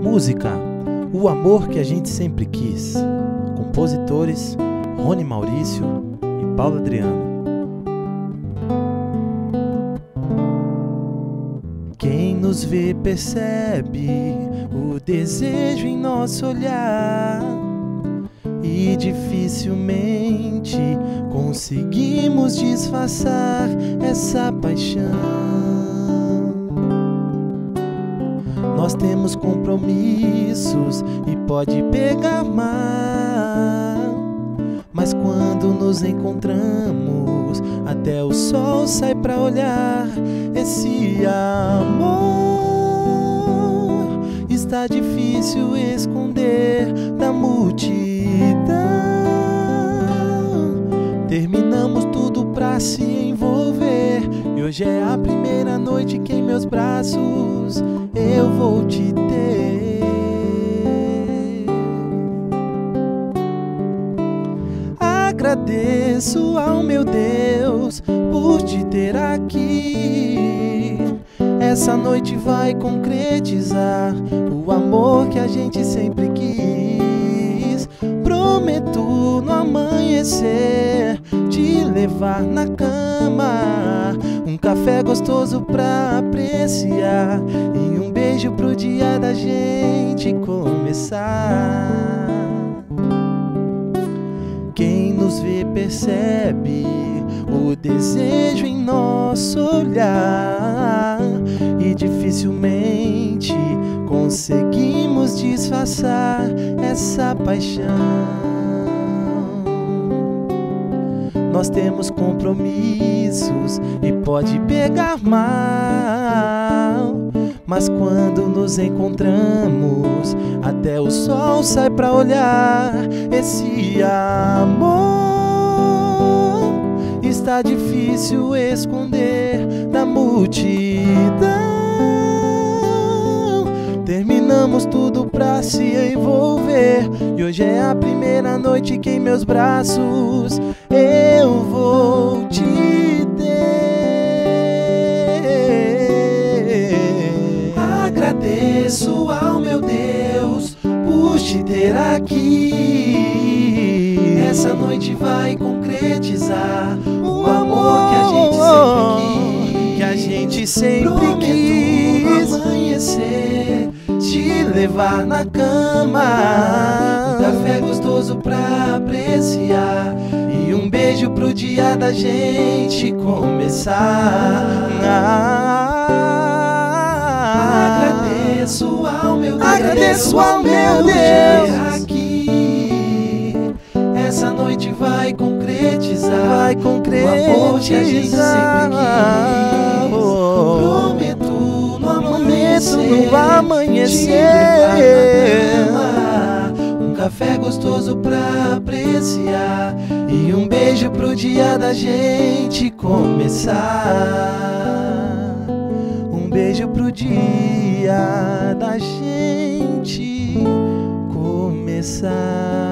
música, O Amor que a gente sempre quis. Compositores Rony Maurício e Paulo Adriano. Quem nos vê percebe o desejo em nosso olhar e dificilmente conseguimos disfarçar essa paixão. Nós temos compromissos e pode pegar mal, mas quando nos encontramos, até o sol sai pra olhar. Esse amor está difícil esconder da multidão. Terminamos tudo pra se envolver, e hoje é a primeira noite que em meus braços eu vou te ter. Agradeço ao meu Deus por te ter aqui. Essa noite vai concretizar o amor que a gente sempre quis. Prometo no amanhecer te levar na cama, um café gostoso pra apreciar e um beijo pro dia da gente começar. Quem nos vê percebe o desejo em nosso olhar e dificilmente conseguimos disfarçar essa paixão. Nós temos compromissos e pode pegar mal, mas quando nos encontramos, até o sol sai pra olhar. Esse amor está difícil esconder da multidão. Terminamos tudo pra se envolver, e hoje é a primeira noite que em meus braços eu vou te ter. Agradeço ao meu Deus por te ter aqui. Essa noite vai concretizar o amor que a gente sempre quis. Prometo no amanhecer te levar na cama, um café gostoso pra apreciar e um beijo pro dia da gente começar. Agradeço ao meu Deus aqui. Essa noite vai concretizar o amor que a gente sempre quis. Prometo no amanhecer um café gostoso pra apreciar e um beijo pro dia da gente começar. Um beijo pro dia da gente começar.